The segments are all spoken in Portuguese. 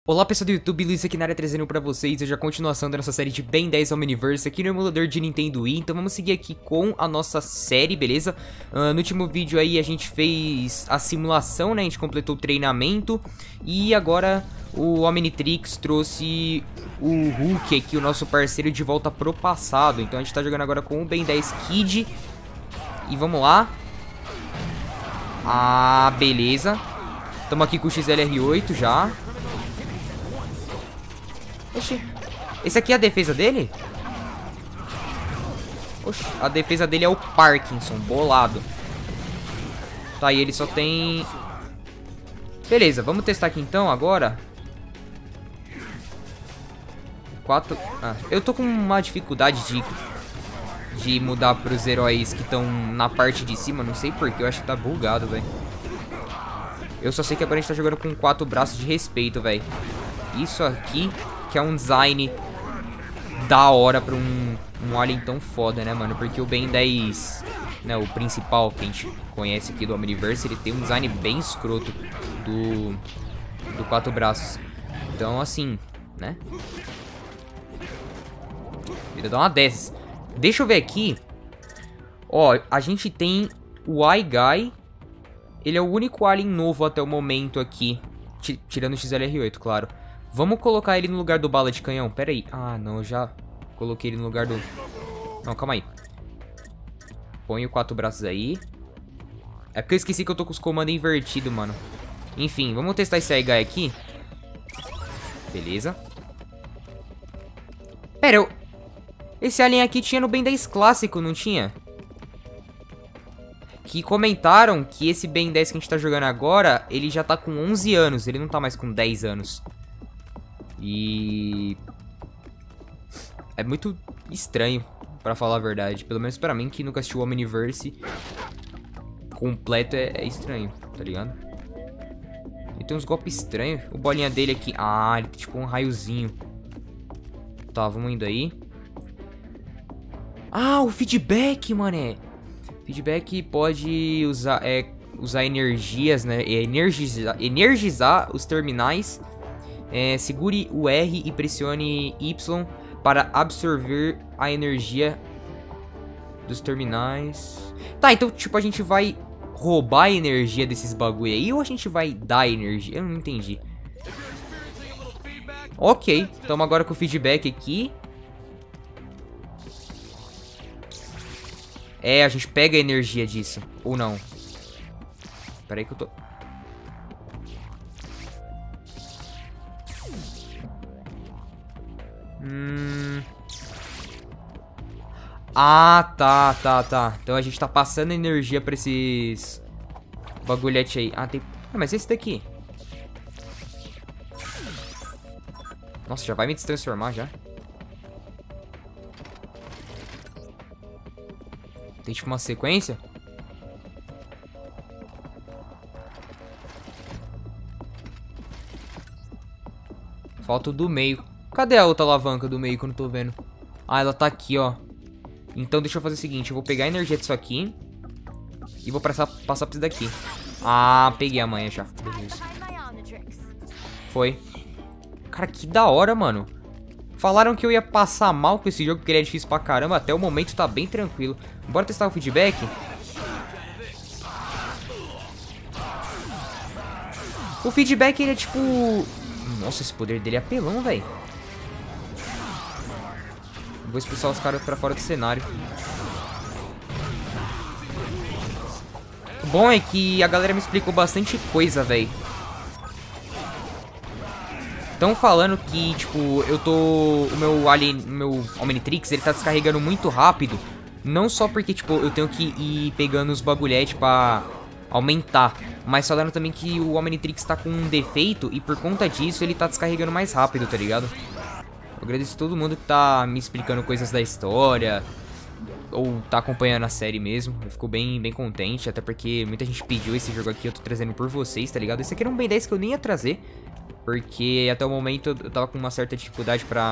Olá pessoal do YouTube, Luiz aqui na área trazendo pra vocês hoje a continuação da nossa série de Ben 10 Omniverse aqui no emulador de Nintendo Wii. Então vamos seguir aqui com a nossa série, beleza? No último vídeo aí a gente fez a simulação, né? A gente completou o treinamento e agora o Omnitrix trouxe o Hulk aqui, o nosso parceiro, de volta pro passado. Então a gente tá jogando agora com o Ben 10 Kid e vamos lá. Ah, beleza. Estamos aqui com o XLR8 já. Oxi, esse aqui é a defesa dele? Oxi, a defesa dele é o Parkinson, bolado. Tá, e ele só tem... Beleza, vamos testar aqui então agora. 4... Ah, eu tô com uma dificuldade de mudar pros heróis que estão na parte de cima. Não sei porquê, eu acho que tá bugado, velho. Eu só sei que agora a gente tá jogando com 4 braços de respeito, velho. Isso aqui... que é um design da hora pra um alien tão foda, né, mano? Porque o Ben 10, né, o principal que a gente conhece aqui do Omniverse, ele tem um design bem escroto do 4 braços. Então, assim, né? Vida dá uma dessas. Deixa eu ver aqui. Ó, a gente tem o iGuy. Ele é o único alien novo até o momento aqui. Tirando o XLR8, claro. Vamos colocar ele no lugar do bala de canhão. Pera aí. Ah, não. Eu já coloquei ele no lugar do... Não, calma aí. Põe o 4 braços aí. É porque eu esqueci que eu tô com os comandos invertidos, mano. Enfim, vamos testar esse iGuy aqui. Beleza. Pera, esse alien aqui tinha no Ben 10 clássico, não tinha? Que comentaram que esse Ben 10 que a gente tá jogando agora, ele já tá com 11 anos. Ele não tá mais com 10 anos. E... é muito estranho, pra falar a verdade. Pelo menos pra mim, que nunca assistiu o Omniverse completo, é estranho, tá ligado? Ele tem uns golpes estranhos. O bolinha dele aqui... Ah, ele tem tipo um raiozinho. Tá, vamos indo aí. Ah, o feedback, mané. Feedback pode usar energias, né? Energizar os terminais. Segure o R e pressione Y para absorver a energia dos terminais. Tá, então tipo a gente vai roubar a energia desses bagulho aí ou a gente vai dar energia? Eu não entendi. Ok, estamos agora com o feedback aqui. A gente pega a energia disso. Ou não. Pera aí que eu tô... Ah, tá. Então a gente tá passando energia pra esses bagulhete aí. Ah, tem... Ah, mas esse daqui... Nossa, já vai me destransformar já. Tem tipo uma sequência. Falta o do meio. Cadê a outra alavanca do meio que eu não tô vendo? Ah, ela tá aqui, ó. Então deixa eu fazer o seguinte. Eu vou pegar a energia disso aqui e vou passar pra isso daqui. Ah, peguei a manha já. Beleza. Foi. Cara, que da hora, mano. Falaram que eu ia passar mal com esse jogo, porque ele é difícil pra caramba. Até o momento tá bem tranquilo. Bora testar o feedback. O feedback, ele é tipo... Nossa, esse poder dele é apelão, velho. Vou expulsar os caras pra fora do cenário. O bom é que a galera me explicou bastante coisa, velho. Estão falando que, tipo, eu tô... O meu Omnitrix, ele tá descarregando muito rápido. Não só porque, tipo, eu tenho que ir pegando os bagulhetes pra aumentar. Mas falaram também que o Omnitrix tá com um defeito e por conta disso ele tá descarregando mais rápido, tá ligado? Eu agradeço a todo mundo que tá me explicando coisas da história. Ou tá acompanhando a série mesmo. Eu fico bem contente, até porque muita gente pediu esse jogo aqui. Eu tô trazendo por vocês, tá ligado? Esse aqui era um Ben 10 que eu nem ia trazer, porque até o momento eu tava com uma certa dificuldade pra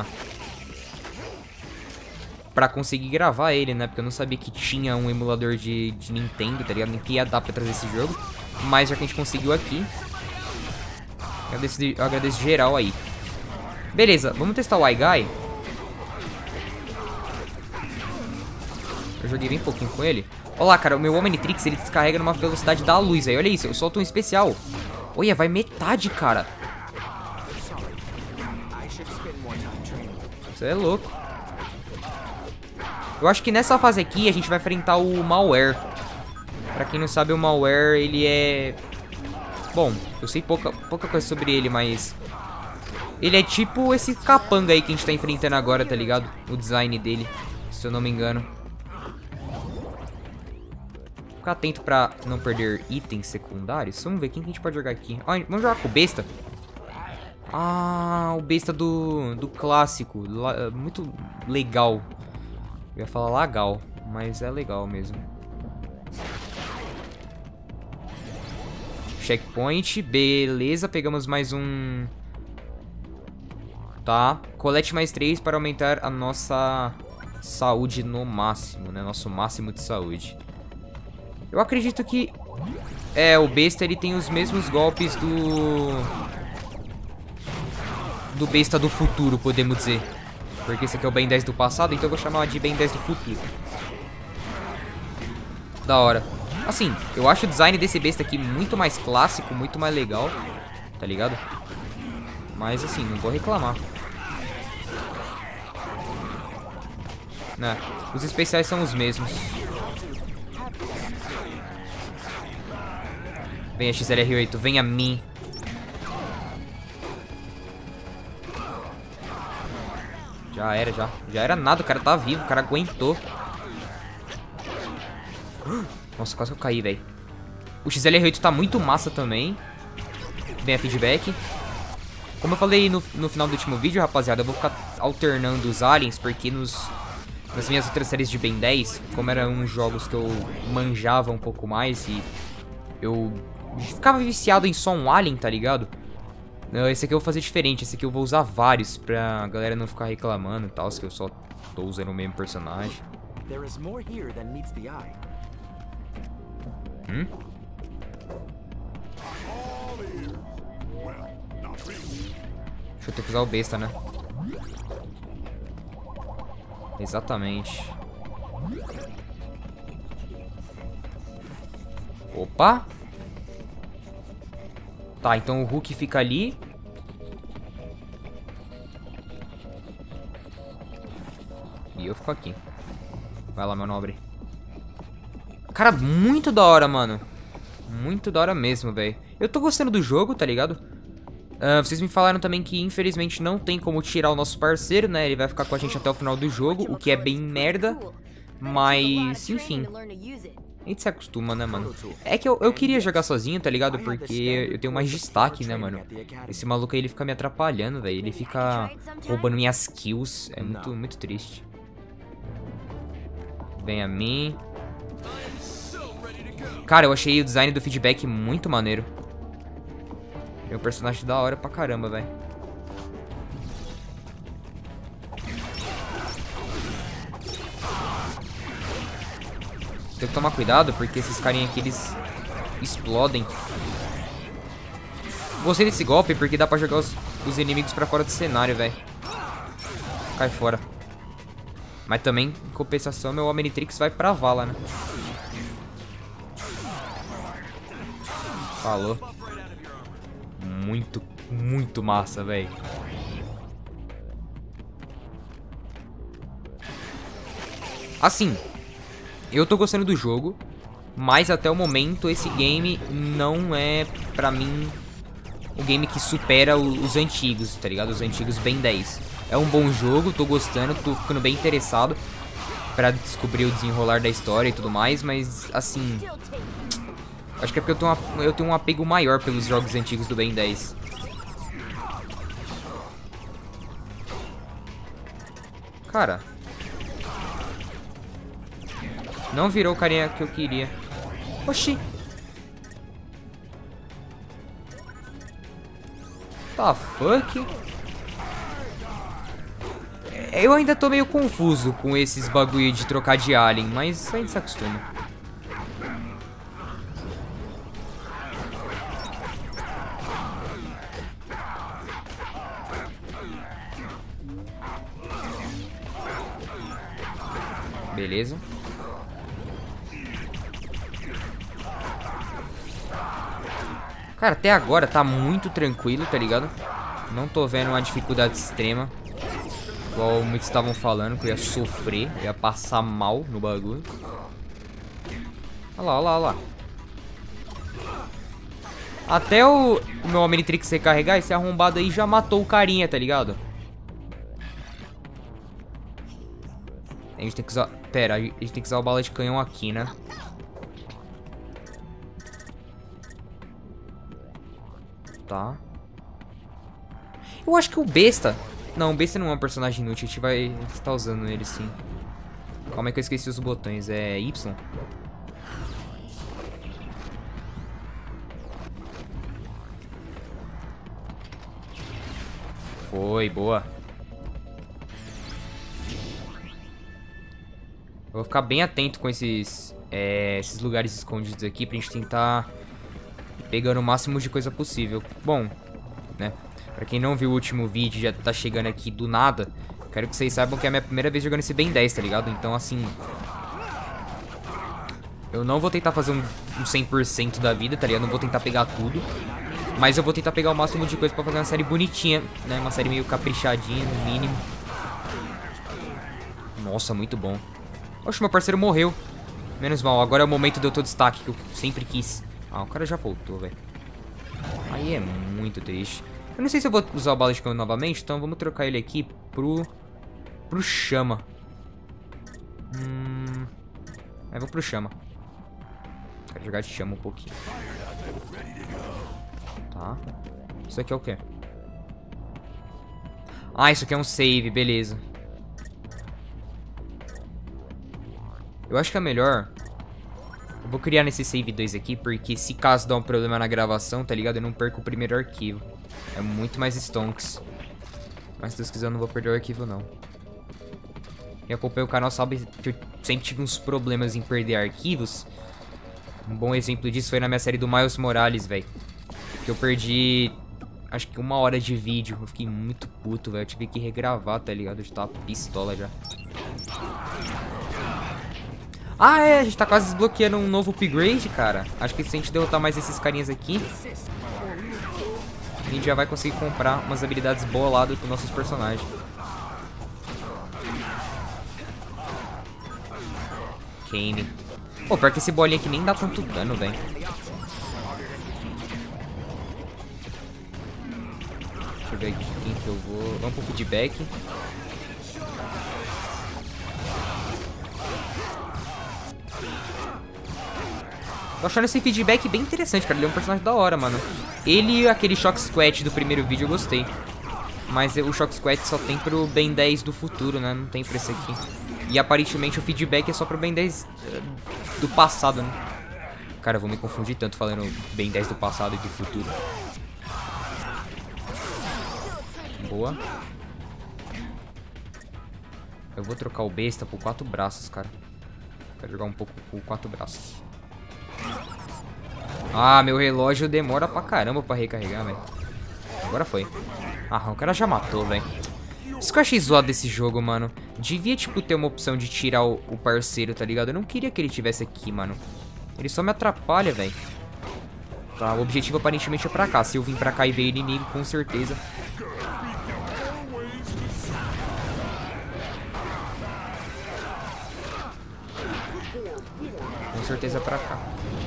conseguir gravar ele, né? Porque eu não sabia que tinha um emulador de Nintendo, tá ligado? Nem que ia dar pra trazer esse jogo. Mas já que a gente conseguiu aqui, Agradeço geral aí. Beleza, vamos testar o iGuy. Eu joguei bem pouquinho com ele. Olha lá, cara, o meu Omnitrix, ele descarrega numa velocidade da luz aí. Olha isso, eu solto um especial. Olha, vai metade, cara. Você é louco. Eu acho que nessa fase aqui a gente vai enfrentar o Malware. Pra quem não sabe, o Malware, ele é... Bom, eu sei pouca coisa sobre ele, mas... Ele é tipo esse capanga aí que a gente tá enfrentando agora, tá ligado? O design dele, se eu não me engano. Ficar atento pra não perder itens secundários. Vamos ver quem que a gente pode jogar aqui. Ah, vamos jogar com o besta? Ah, o besta do clássico. Muito legal. Eu ia falar legal, mas é legal mesmo. Checkpoint, beleza, pegamos mais um. Tá, colete mais 3 para aumentar a nossa saúde no máximo, né? Nosso máximo de saúde. Eu acredito que... o besta, ele tem os mesmos golpes do besta do futuro, podemos dizer. Porque esse aqui é o Ben 10 do passado, então eu vou chamar de Ben 10 do futuro. Da hora. Assim, eu acho o design desse besta aqui muito mais clássico, muito mais legal. Tá ligado? Mas assim, não vou reclamar. Né? Os especiais são os mesmos. Venha XLR8, venha a mim. Já era, já. Já era nada, o cara tá vivo, o cara aguentou. Nossa, quase que eu caí, velho. O XLR8 tá muito massa também. Venha feedback. Como eu falei no final do último vídeo, rapaziada, eu vou ficar alternando os aliens, porque nas minhas outras séries de Ben 10, como eram uns jogos que eu manjava um pouco mais e eu ficava viciado em só um alien, tá ligado? Esse aqui eu vou fazer diferente, esse aqui eu vou usar vários pra galera não ficar reclamando e tal, se eu só tô usando o mesmo personagem. Deixa eu ter que usar o besta, né? Exatamente. Opa! Tá, então o Hulk fica ali. E eu fico aqui. Vai lá, meu nobre. Cara, muito da hora, mano. Muito da hora mesmo, velho. Eu tô gostando do jogo, tá ligado? Vocês me falaram também que infelizmente não tem como tirar o nosso parceiro, né? Ele vai ficar com a gente até o final do jogo, o que é bem merda. Mas, enfim. A gente se acostuma, né, mano? É que eu queria jogar sozinho, tá ligado? Porque eu tenho mais destaque, né, mano? Esse maluco aí, ele fica me atrapalhando, velho. Ele fica roubando minhas kills. É muito triste. Vem a mim. Cara, eu achei o design do feedback muito maneiro. Meu personagem da hora pra caramba, velho. Tem que tomar cuidado, porque esses carinha aqui, eles explodem. Gostei desse golpe, porque dá pra jogar os inimigos pra fora do cenário, velho. Cai fora. Mas também, em compensação, meu Omnitrix vai pra vala, né? Falou. Muito massa, velho. Assim, eu tô gostando do jogo, mas até o momento esse game não é, pra mim, o game que supera os antigos, tá ligado? Os antigos Ben 10. É um bom jogo, tô gostando, tô ficando bem interessado pra descobrir o desenrolar da história e tudo mais, mas, assim... Acho que é porque eu tenho um apego maior pelos jogos antigos do Ben 10. Cara. Não virou o carinha que eu queria. Oxi. Tá fuck? Eu ainda tô meio confuso com esses bagulho de trocar de alien, mas a gente se acostuma. Beleza. Cara, até agora tá muito tranquilo, tá ligado? Não tô vendo uma dificuldade extrema. Igual muitos estavam falando, que eu ia sofrer, eu ia passar mal no bagulho. Olha lá, olha lá, olha lá. Até o meu Omnitrix recarregar, esse arrombado aí já matou o carinha, tá ligado? A gente tem que usar... Pera, a gente tem que usar o bala de canhão aqui, né? Tá. Eu acho que o besta... Não, o besta não é um personagem inútil, a gente vai estar usando ele sim. Calma aí que eu esqueci os botões, é Y? Foi, boa. Eu vou ficar bem atento com esses lugares escondidos aqui pra gente tentar pegando o máximo de coisa possível. Bom, né? Pra quem não viu o último vídeo e já tá chegando aqui do nada, quero que vocês saibam que é a minha primeira vez jogando esse Ben 10, tá ligado? Então, assim... Eu não vou tentar fazer um 100% da vida, tá ligado? Não vou tentar pegar tudo. Mas eu vou tentar pegar o máximo de coisa pra fazer uma série bonitinha, né? Uma série meio caprichadinha, no mínimo. Nossa, muito bom. Oxe, meu parceiro morreu. Menos mal, agora é o momento de eu ter o destaque que eu sempre quis. Ah, o cara já voltou, velho. Aí é muito triste. Eu não sei se eu vou usar o bala de canhão novamente, então vamos trocar ele aqui pro chama. Eu vou pro chama. Quero jogar de chama um pouquinho. Tá. Isso aqui é o quê? Ah, isso aqui é um save, beleza. Eu acho que é melhor... Eu vou criar nesse save 2 aqui, porque se caso dá um problema na gravação, tá ligado? Eu não perco o primeiro arquivo. É muito mais stonks. Mas se Deus quiser eu não vou perder o arquivo, não. Quem acompanha o canal sabe que eu sempre tive uns problemas em perder arquivos. Um bom exemplo disso foi na minha série do Miles Morales, velho. Que eu perdi... Acho que 1 hora de vídeo. Eu fiquei muito puto, velho. Eu tive que regravar, tá ligado? Eu já tava pistola já. Ah, é. A gente tá quase desbloqueando um novo upgrade, cara. Acho que se a gente derrotar mais esses carinhas aqui, a gente já vai conseguir comprar umas habilidades boladas pros nossos personagens. Kane. Pô, pior que esse bolinha aqui nem dá tanto dano, velho. Deixa eu ver aqui quem que eu vou... Vamos pro feedback. Tô achando esse feedback bem interessante, cara. Ele é um personagem da hora, mano. Ele e aquele Shock Squat do primeiro vídeo eu gostei. Mas o Shock Squat só tem pro Ben 10 do futuro, né? Não tem pra esse aqui. E aparentemente o feedback é só pro Ben 10 do passado, né? Cara, eu vou me confundir tanto falando Ben 10 do passado e do futuro. Boa. Eu vou trocar o besta por 4 braços, cara. Quero jogar um pouco com 4 braços. Ah, meu relógio demora pra caramba pra recarregar, velho. Agora foi. Ah, o cara já matou, velho. Isso que eu achei zoado desse jogo, mano. Devia, tipo, ter uma opção de tirar o parceiro, tá ligado? Eu não queria que ele tivesse aqui, mano. Ele só me atrapalha, velho. Tá, o objetivo aparentemente é pra cá. Se eu vim pra cá e ver inimigo, com certeza. Com certeza é pra cá.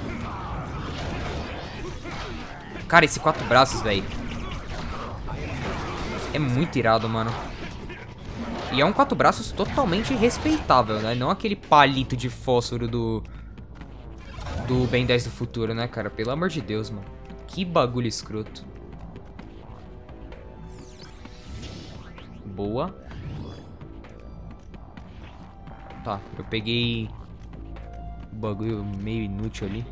Cara, esse 4 braços, velho. É muito irado, mano. E é um 4 braços totalmente respeitável, né? Não aquele palito de fósforo do Ben 10 do futuro, né, cara? Pelo amor de Deus, mano. Que bagulho escroto. Boa. Tá, eu peguei o bagulho meio inútil ali.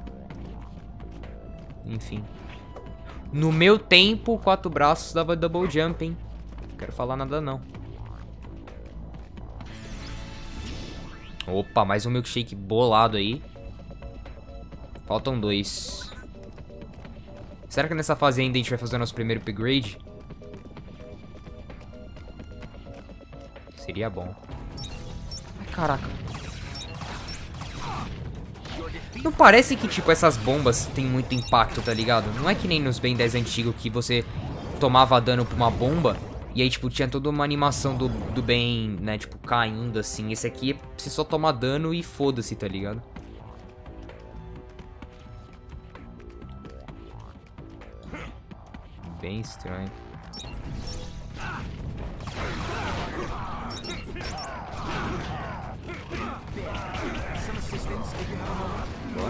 Enfim. No meu tempo, 4 braços dava double jump, hein? Não quero falar nada, não. Opa, mais um milkshake bolado aí. Faltam 2. Será que nessa fase ainda a gente vai fazer o nosso primeiro upgrade? Seria bom. Ai, caraca. Não parece que, tipo, essas bombas tem muito impacto, tá ligado? Não é que nem nos Ben 10 antigos que você tomava dano por uma bomba e aí, tipo, tinha toda uma animação do Ben, né, tipo, caindo, assim. Esse aqui, você só toma dano e foda-se, tá ligado? Bem estranho. Boa.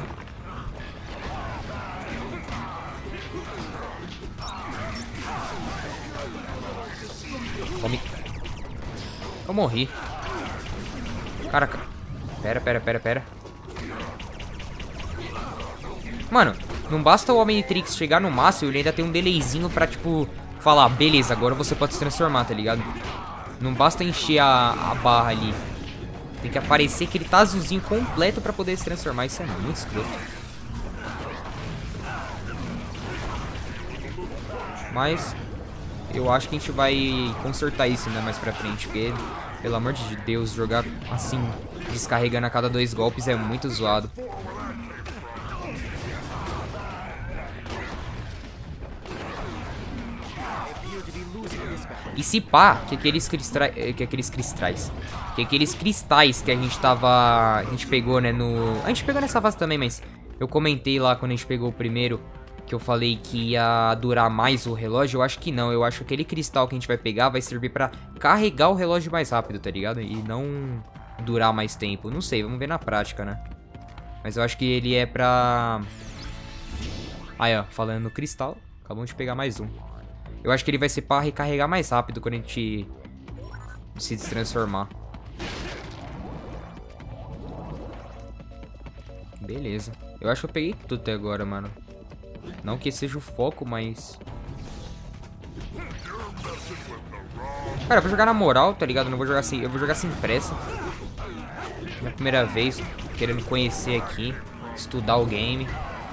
Come. Eu morri. Caraca. Pera. Mano, não basta o Omnitrix chegar no máximo, ele ainda tem um delayzinho pra, tipo, falar, beleza, agora você pode se transformar, tá ligado? Não basta encher a barra ali. Tem que aparecer que ele tá azulzinho completo pra poder se transformar. Isso é muito escroto. Mas eu acho que a gente vai consertar isso, né, mais pra frente. Porque, pelo amor de Deus, jogar assim, descarregando a cada 2 golpes é muito zoado. E se pá, que aqueles cristais que a gente tava... A gente pegou, né, no... A gente pegou nessa fase também, mas eu comentei lá quando a gente pegou o primeiro, que eu falei que ia durar mais o relógio. Eu acho que não, eu acho que aquele cristal que a gente vai pegar vai servir pra carregar o relógio mais rápido, tá ligado? E não durar mais tempo. Não sei, vamos ver na prática, né? Mas eu acho que ele é pra... Aí, ó, falando no cristal, acabamos de pegar mais um. Eu acho que ele vai ser pra recarregar mais rápido quando a gente se destransformar. Beleza. Eu acho que eu peguei tudo até agora, mano. Não que seja o foco, mas... Cara, eu vou jogar na moral, tá ligado? Não vou jogar assim, eu vou jogar sem pressa. Minha primeira vez, querendo conhecer aqui, estudar o game.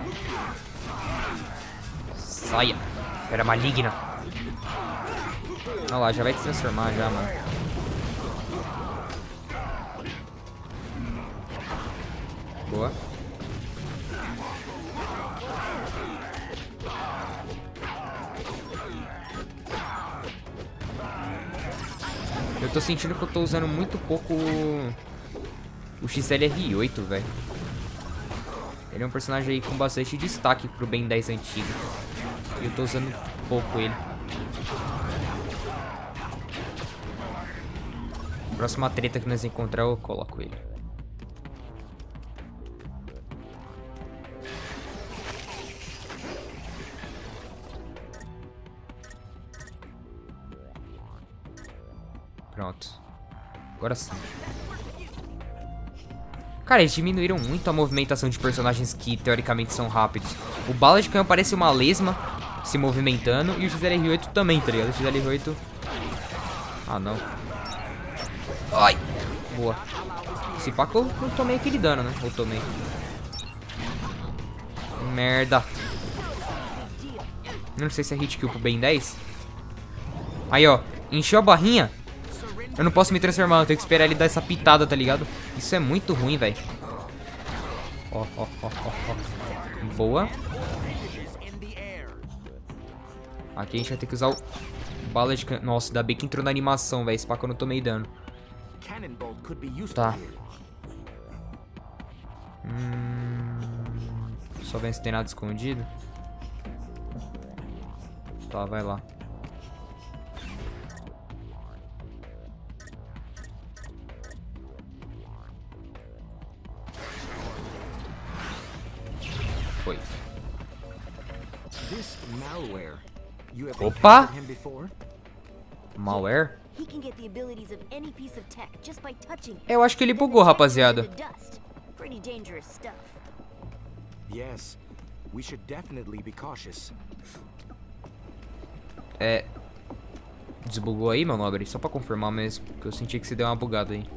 Saia, fera maligna. Olha lá, já vai se transformar já, mano. Boa. Eu tô sentindo que eu tô usando muito pouco o XLR8, velho. Ele é um personagem aí com bastante destaque pro Ben 10 antigo. E eu tô usando pouco ele. Próxima treta que nós encontrar, eu coloco ele. Pronto. Agora sim. Cara, eles diminuíram muito a movimentação de personagens que teoricamente são rápidos. O Bala de Canhão parece uma lesma se movimentando. E o XLR8 também, tá ligado? O XLR8... Ah, não. Ai, boa. Se pá que eu não tomei aquele dano, né? Ou tomei. Merda. Não sei se é hit kill pro Ben 10. Aí, ó. Encheu a barrinha. Eu não posso me transformar. Eu tenho que esperar ele dar essa pitada, tá ligado? Isso é muito ruim, velho. Ó. Boa. Aqui a gente vai ter que usar o bala de canhão. Nossa, ainda bem que entrou na animação, velho. Esse pá que eu não tomei dano. Tá. Só vendo se tem nada escondido. Tá, vai lá. Foi. Opa! Malware? Eu acho que ele bugou, rapaziada. É... Desbugou aí, meu nobre? Só pra confirmar mesmo, que eu senti que você deu uma bugada aí.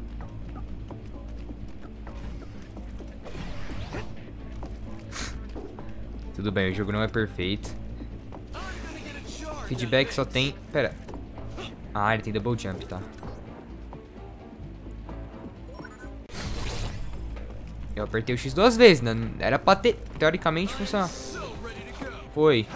Tudo bem, o jogo não é perfeito. Feedback só tem... Pera. Ah, ele tem double jump, tá. Eu apertei o X 2 vezes, né? Era pra ter, teoricamente, funcionar. Foi.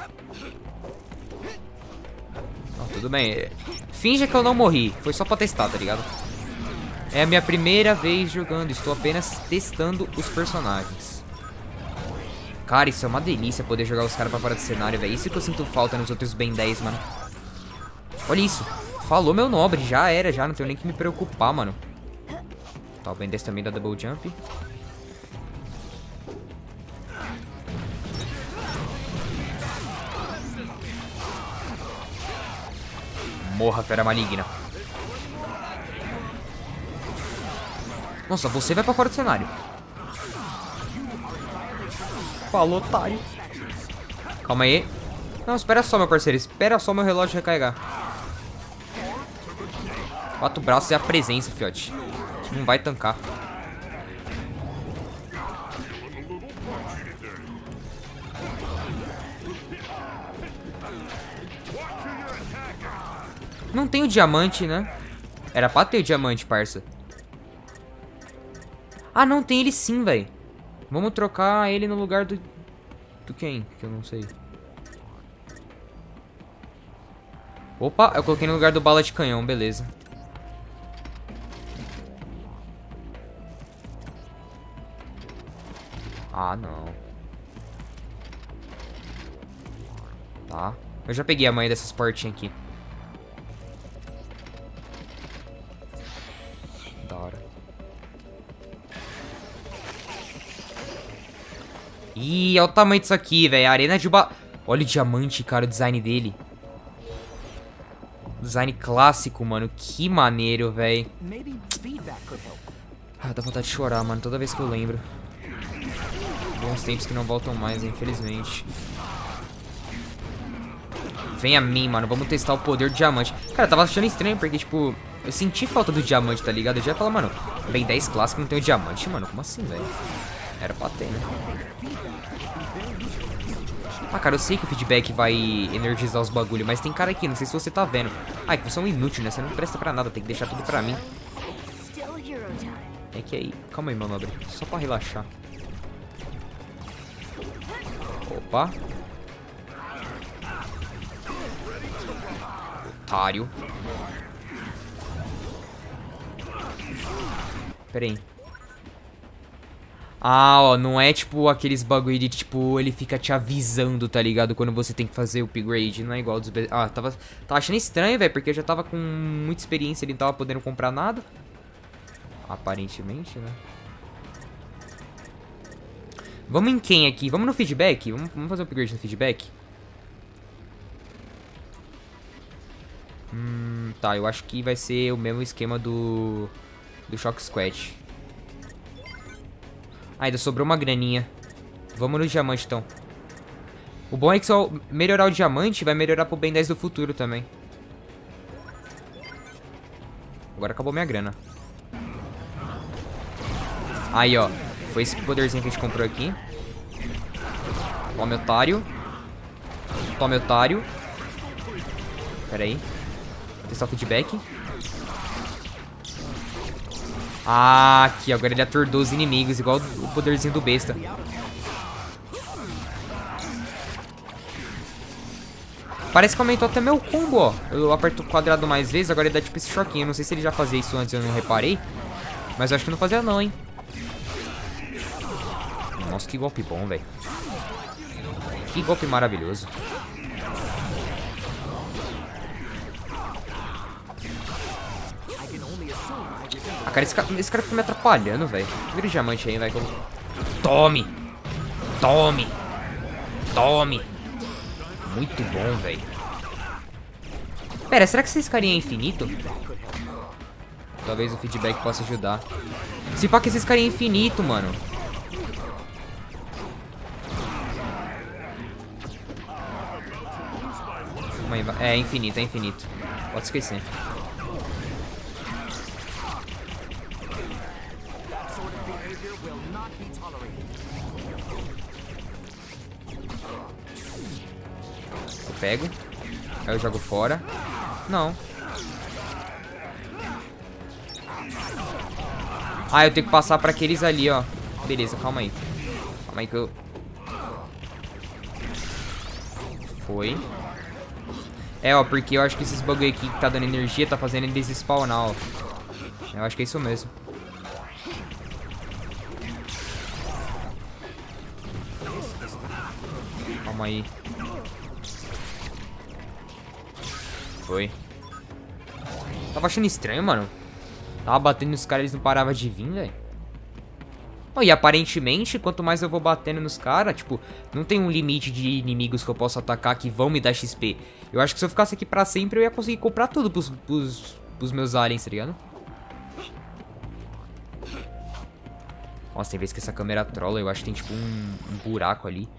Não, tudo bem. Finja que eu não morri. Foi só pra testar, tá ligado? É a minha primeira vez jogando. Estou apenas testando os personagens. Cara, isso é uma delícia poder jogar os caras pra fora do cenário, velho. Isso que eu sinto falta nos outros Ben 10, mano. Olha isso. Falou meu nobre. Já era, já. Não tenho nem que me preocupar, mano. Tá, o Ben 10 também dá double jump. Morra, fera maligna. Nossa, você vai pra fora do cenário. Falou, otário. Calma aí. Não, espera só, meu parceiro. Espera só meu relógio recarregar. 4 braços é a presença, fiote. Não vai tancar. Não tem o diamante, né? Era pra ter o diamante, parça. Ah, não, tem ele sim, velho. Vamos trocar ele no lugar do... Do quem? Que eu não sei. Opa, eu coloquei no lugar do bala de canhão, beleza. Ah, não. Tá. Eu já peguei a manha dessas portinhas aqui. Da hora. Ih, olha o tamanho disso aqui, velho. Arena de ba... Olha o diamante, cara, o design dele. Design clássico, mano. Que maneiro, velho. Ah, dá vontade de chorar, mano, toda vez que eu lembro. Bons tempos que não voltam mais, infelizmente. Vem a mim, mano. Vamos testar o poder do diamante. Cara, eu tava achando estranho, porque, tipo... Eu senti falta do diamante, tá ligado? Eu já ia falar, mano... Ben 10 clássico não tem o diamante, mano. Como assim, velho? Era pra ter, né? Ah, cara, eu sei que o feedback vai energizar os bagulho, mas tem cara aqui, não sei se você tá vendo. Ah, é que você é um inútil, né? Você não presta pra nada, tem que deixar tudo pra mim. É que aí... Calma aí, meu nobre. Só pra relaxar. Opa. Otário. Pera aí. Ah, ó, não é tipo aqueles bagulho de tipo, ele fica te avisando, tá ligado? Quando você tem que fazer o upgrade, não é igual dos... Ah, tava achando estranho, velho, porque eu já tava com muita experiência e não tava podendo comprar nada. Aparentemente, né? Vamos em quem aqui? Vamos no feedback? Vamos fazer o upgrade no feedback? Tá, eu acho que vai ser o mesmo esquema do Shock Squad. Ah, ainda sobrou uma graninha. Vamos no diamante, então. O bom é que só melhorar o diamante vai melhorar pro Ben 10 do futuro também. Agora acabou minha grana. Aí, ó. Foi esse poderzinho que a gente comprou aqui. Tome, otário. Tome, otário. Pera aí. Vou testar o feedback. Ah, aqui, agora ele atordou os inimigos, igual o poderzinho do besta. Parece que aumentou até meu combo, ó. Eu aperto o quadrado mais vezes, agora ele dá tipo esse choquinho. Não sei se ele já fazia isso antes, eu não reparei. Mas eu acho que não fazia não, hein. Nossa, que golpe bom, velho. Que golpe maravilhoso. Ah, cara, esse cara fica me atrapalhando, velho. Vira o diamante aí, velho. Tome! Tome! Tome! Muito bom, velho. Pera, será que esse carinha é infinito? Talvez o feedback possa ajudar. Se pá que esse carinha é infinito, mano. É infinito, é infinito. Pode esquecer. Eu pego. Aí eu jogo fora. Não. Ah, eu tenho que passar pra aqueles ali, ó. Beleza, calma aí. Calma aí que eu... Foi. É, ó, porque eu acho que esses bagulho aqui que tá dando energia tá fazendo ele desspawnar, ó. Eu acho que é isso mesmo. Calma aí. Foi. Tava achando estranho, mano. Tava batendo nos caras, eles não paravam de vir, velho. Oh, e aparentemente, quanto mais eu vou batendo nos caras, tipo, não tem um limite de inimigos que eu posso atacar que vão me dar XP. Eu acho que se eu ficasse aqui pra sempre, eu ia conseguir comprar tudo pros meus aliens, tá ligado? Nossa, tem vezes que essa câmera trola, eu acho que tem tipo um buraco ali.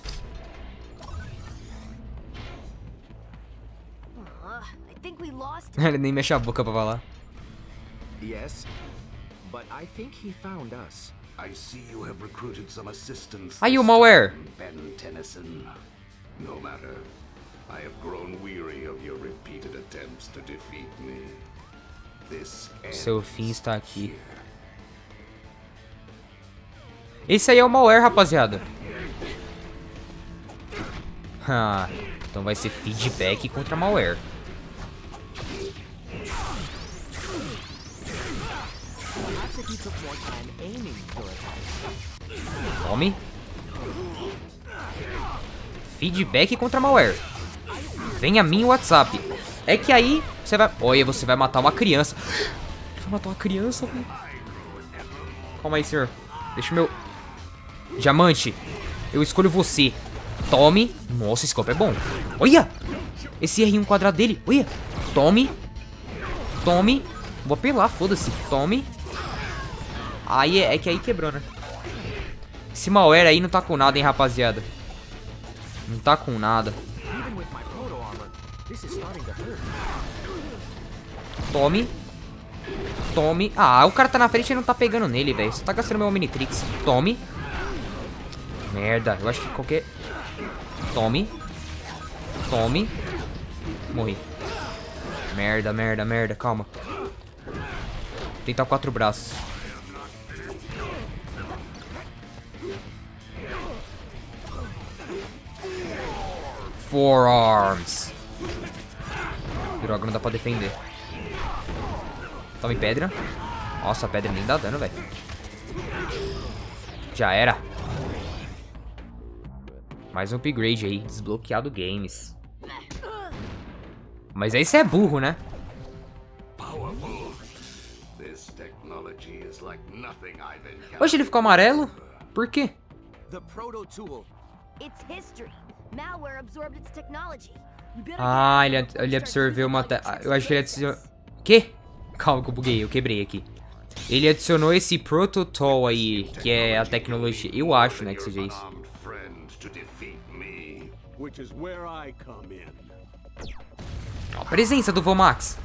Ele nem mexe a boca pra falar. Yes, but I think he found us. I see you have recruited some assistants. Aí o malware. Ben Tennyson. No matter. I have grown weary of your repeated attempts to defeat me. This Seu fim está aqui. Esse aí é o malware, rapaziada. Ah, então vai ser feedback contra malware. Tome. Feedback contra malware. Vem a mim o WhatsApp. É que aí você vai... Olha, você vai matar uma criança. Vai matar uma criança, velho. Calma aí, senhor. Deixa o meu... Diamante. Eu escolho você. Tome. Nossa, esse golpe é bom. Olha. Esse R1 quadrado dele. Olha. Tome. Tome. Vou apelar, foda-se. Tome. Aí é que aí quebrou, né? Esse malware aí não tá com nada, hein, rapaziada. Não tá com nada. Tome. Tome. Ah, o cara tá na frente e não tá pegando nele, velho. Você tá gastando meu Omnitrix. Tome. Merda. Eu acho que qualquer... Tome. Tome. Morri. Merda, merda, merda. Calma. Tentar 4 braços. Forearms. Droga, não dá pra defender. Tome pedra. Nossa, a pedra nem dá dano, velho. Já era. Mais um upgrade aí. Desbloqueado games. Mas aí você é burro, né? Hoje ele ficou amarelo? Por quê? Ah, ele absorveu uma... Eu acho que ele adicionou... Quê? Calma que eu buguei, eu quebrei aqui. Ele adicionou esse Prototool aí, que é a tecnologia. Eu acho, né, que seja isso. Ó, a presença do Vomax.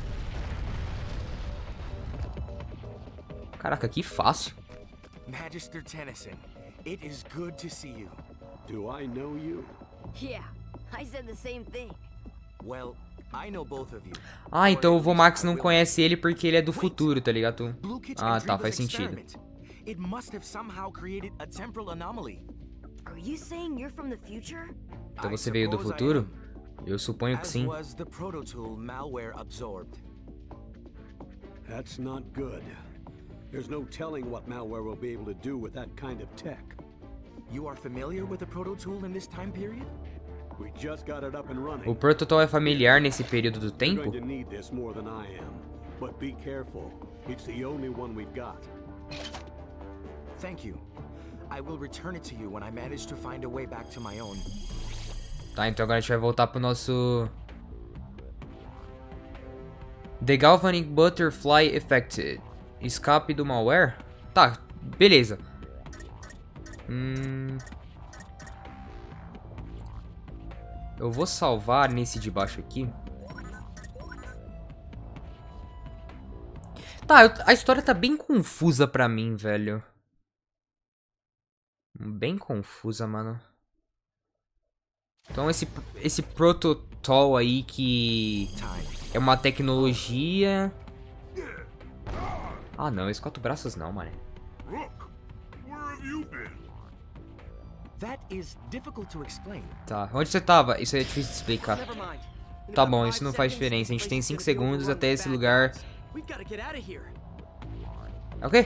Caraca, que fácil. Magister Tennyson, it is good to see you. Do I know you? Yeah, I said the same thing. Well, I know both of you. Ah, então o Vomax não conhece ele porque ele é do futuro, tá ligado? Ah, tá, faz sentido. It must have somehow created a temporal anomaly. Are you saying you're from the future? Então você veio do futuro? Eu suponho que sim. Was the prototool malware absorbed? That's not good. There's no telling what malware will be able to do with that kind of tech. You are familiar with the prototool in this time period? We just got it up and running. O Prototool é familiar nesse período do tempo? You're going to need this more than I am, but be careful. It's the only one we've got. Thank you. I will return it to you when I manage to find a way back to my own. Tá, então agora a gente vai voltar pro nosso... The Galvanic Butterfly Affected. Escape do malware? Tá, beleza. Eu vou salvar nesse de baixo aqui. Tá, a história tá bem confusa pra mim, velho. Bem confusa, mano. Então esse Prototool aí que é uma tecnologia... Ah não, esses 4 braços não, mano. you been? That is difficult to explain. Tá, onde você tava? Isso aí é difícil de explicar. Never mind. In Tá about bom, 5 isso não faz seconds, diferença. A gente tem this 5 place is gonna be segundos overrun até with esse bad lugar. guys. We've gotta get out of here. Ok?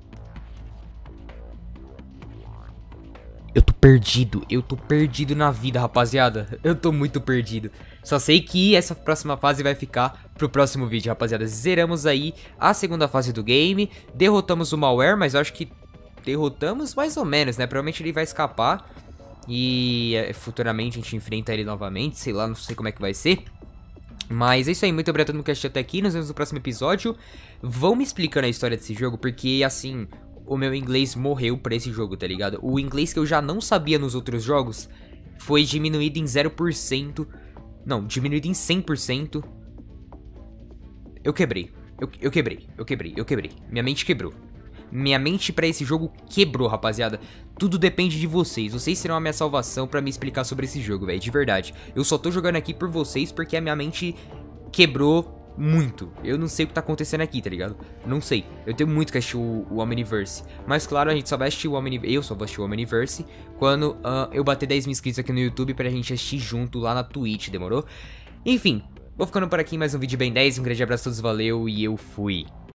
Eu tô perdido na vida, rapaziada. Eu tô muito perdido. Só sei que essa próxima fase vai ficar pro próximo vídeo, rapaziada. Zeramos aí a segunda fase do game. Derrotamos o Malware, mas eu acho que derrotamos mais ou menos, né? Provavelmente ele vai escapar. E futuramente a gente enfrenta ele novamente. Sei lá, não sei como é que vai ser. Mas é isso aí, muito obrigado a todo mundo que assistiu até aqui. Nos vemos no próximo episódio. Vão me explicando a história desse jogo, porque assim, o meu inglês morreu pra esse jogo, tá ligado? O inglês que eu já não sabia nos outros jogos foi diminuído em 0%. Não, diminuído em 100%. Eu quebrei. Eu quebrei. Minha mente quebrou. Minha mente pra esse jogo quebrou, rapaziada. Tudo depende de vocês. Vocês serão a minha salvação pra me explicar sobre esse jogo, velho. De verdade. Eu só tô jogando aqui por vocês porque a minha mente quebrou muito. Eu não sei o que tá acontecendo aqui, tá ligado? Não sei. Eu tenho muito que assistir o Omniverse. Mas claro, a gente só vai assistir o Omniverse. Eu só vou assistir o Omniverse quando eu bater 10 mil inscritos aqui no YouTube pra gente assistir junto lá na Twitch, demorou? Enfim, vou ficando por aqui em mais um vídeo bem 10. Um grande abraço a todos, valeu e eu fui.